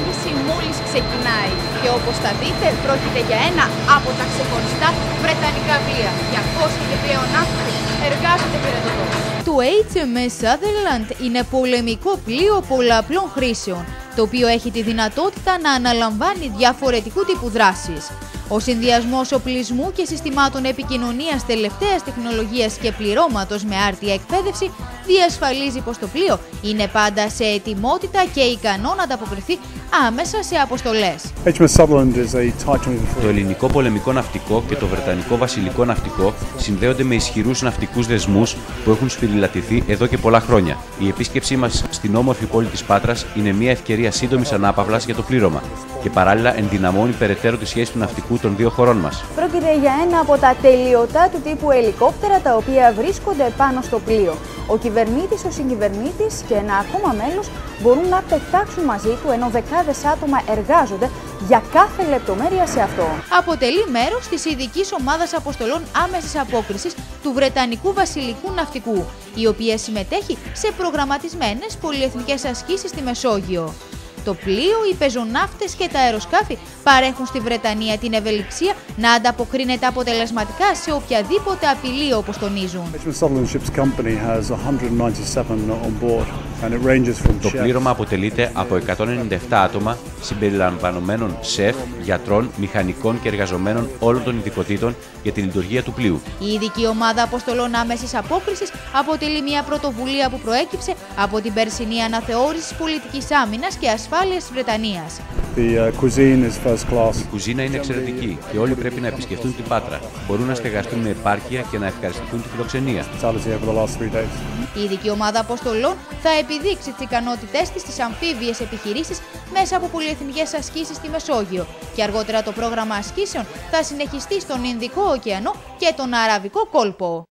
επιχείρηση μόλις ξεκινάει και όπως θα δείτε πρόκειται για ένα από τα ξεχωριστά βρετανικά πλοία. 200 και πλέον άνθρωποι εργάζονται πυρετοδός. Το HMS Sutherland είναι πολεμικό πλοίο πολλαπλών χρήσεων, το οποίο έχει τη δυνατότητα να αναλαμβάνει διαφορετικού τύπου δράσεις. Ο συνδυασμός οπλισμού και συστημάτων επικοινωνίας τελευταίας τεχνολογίας και πληρώματος με άρτια εκπαίδευση διασφαλίζει πως το πλοίο είναι πάντα σε ετοιμότητα και ικανό να ανταποκριθεί άμεσα σε αποστολές. Το ελληνικό πολεμικό ναυτικό και το βρετανικό βασιλικό ναυτικό συνδέονται με ισχυρούς ναυτικούς δεσμούς που έχουν σφυριλατηθεί εδώ και πολλά χρόνια. Η επίσκεψή μας στην όμορφη πόλη της Πάτρας είναι μια ευκαιρία σύντομης ανάπαυλας για το πλήρωμα και παράλληλα ενδυναμώνει περαιτέρω τη σχέση του ναυτικού των δύο χωρών μας. Πρόκειται για ένα από τα τελειωτά του τύπου ελικόπτερα τα οποία βρίσκονται πάνω στο πλοίο. Ο κυβερνήτης, ο συγκυβερνήτης και ένα ακόμα μέλος μπορούν να πετάξουν μαζί του, ενώ δεκάδες άτομα εργάζονται για κάθε λεπτομέρεια σε αυτό. Αποτελεί μέρος της ειδικής ομάδας αποστολών άμεσης απόκρισης του Βρετανικού Βασιλικού Ναυτικού, η οποία συμμετέχει σε προγραμματισμένες πολυεθνικές ασκήσεις στη Μεσόγειο. Το πλοίο, οι πεζοναύτες και τα αεροσκάφη παρέχουν στη Βρετανία την ευελιξία να ανταποκρίνεται αποτελεσματικά σε οποιαδήποτε απειλή, όπως τονίζουν. Το πλήρωμα αποτελείται από 197 άτομα συμπεριλαμβανομένων σεφ, γιατρών, μηχανικών και εργαζομένων όλων των ειδικοτήτων για τη λειτουργία του πλοίου. Η ειδική ομάδα αποστολών άμεσης απόκρισης αποτελεί μια πρωτοβουλία που προέκυψε από την περσινή αναθεώρηση πολιτικής άμυνας και ασφάλειας της Βρετανίας. Η κουζίνα είναι εξαιρετική και όλοι πρέπει να επισκεφτούν την Πάτρα. Μπορούν να στεγαστούν με επάρκεια και να ευχαριστηθούν τη φιλοξενία. Η ειδική ομάδα αποστολών θα επιδείξει τις ικανότητές της στις αμφίβιες επιχειρήσεις μέσα από πολυεθνικές ασκήσεις στη Μεσόγειο και αργότερα το πρόγραμμα ασκήσεων θα συνεχιστεί στον Ινδικό ωκεανό και τον Αραβικό κόλπο.